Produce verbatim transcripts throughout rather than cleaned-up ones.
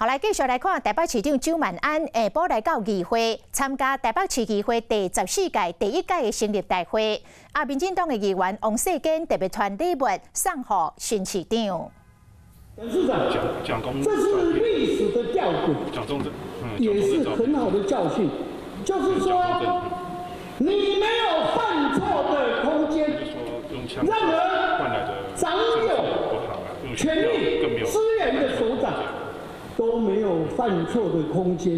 来继续来看台北市长周万安下晡来到议会参加台北市议会第十四届第一届的成立大会。啊，民进党的议员王世坚特别传礼物送予新市长。 董事长，这是历史的教训，也是很好的教训。就是说，你没有犯错的空间，任何掌有权力资源的首长都没有犯错的空间，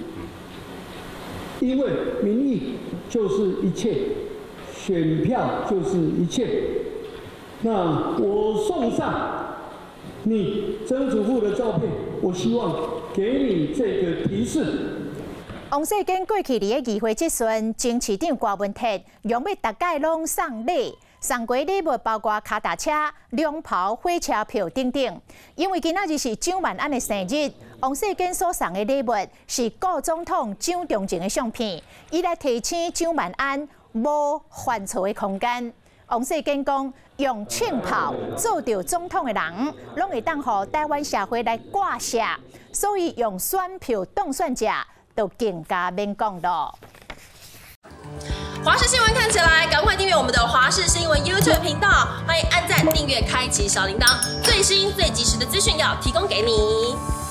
因为民意就是一切，选票就是一切。那我送上你曾祖父的照片，我希望给你这个提示。 王世坚过去伫个议会质询，前市长郭文铁用要大概拢送礼，送过礼物包括脚踏车、凉袍、火车票等等。因为今仔日是蒋万安的生日，王世坚所送的礼物是故总统蒋中正的相片，以来提醒蒋万安无犯错的空间。王世坚讲，用枪炮做着总统的人，拢会当互台湾社会来挂下，所以用选票当选者。都更加免讲咯。 华视新闻看起来，赶快订阅我们的华视新闻 YouTube 频道，欢迎按赞、订阅、开启小铃铛，最新最及时的资讯要提供给你。